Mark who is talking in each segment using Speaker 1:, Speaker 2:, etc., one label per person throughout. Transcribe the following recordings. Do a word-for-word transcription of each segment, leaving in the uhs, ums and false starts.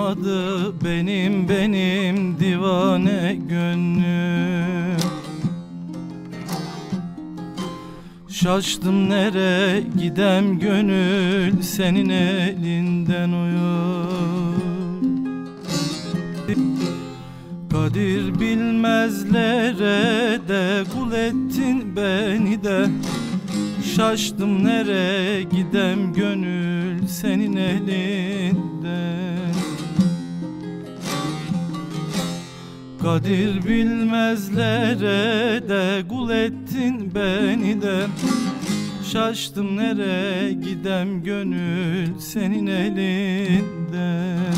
Speaker 1: varamadı benim benim divane gönlüm. Şaştım nereye gidem gönül senin elinden uyur. Kadir bilmezlere de kul ettin beni de. Şaştım nereye gidem gönül senin elinden. Kadir bilmezlere de kul ettin beni de. Şaştım nereye gidem gönül senin elinden.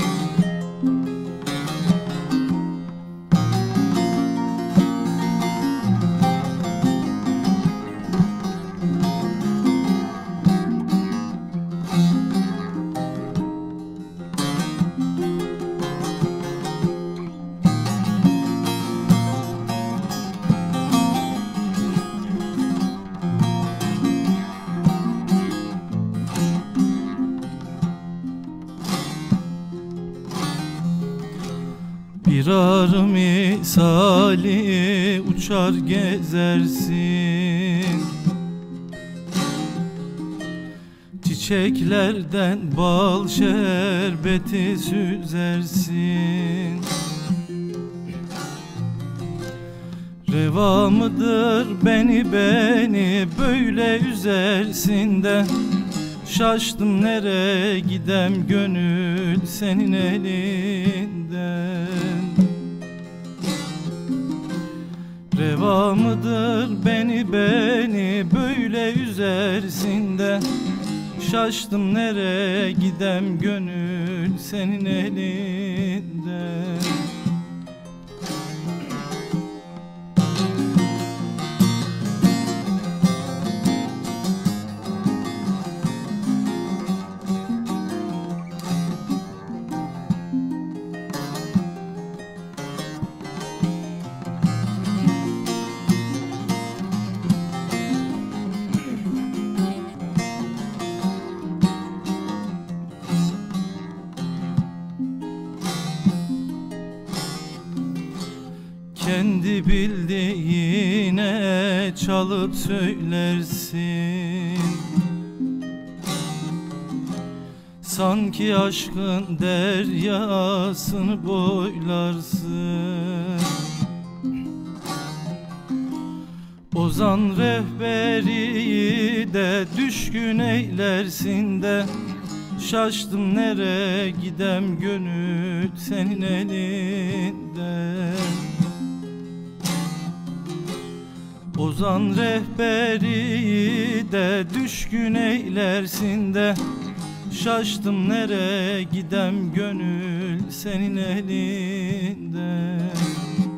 Speaker 1: Bir arı misali uçar gezersin, çiçeklerden bal şerbeti süzersin. Reva mıdır beni beni böyle üzersin de. Şaştım nereye gidem gönül senin elinden. Reva mıdır beni beni böyle üzersin de. Şaştım nereye gidem gönül senin elinden. Kendi bildiğine çalıp söylersin, sanki aşkın deryasını boylarsın. Ozan rehberi de düşkün eylersin de. Şaştım nereye gidem gönül senin elinden. Ozan rehberi de düşkün eylersin de. Şaştım nereye gidem gönül senin elinden.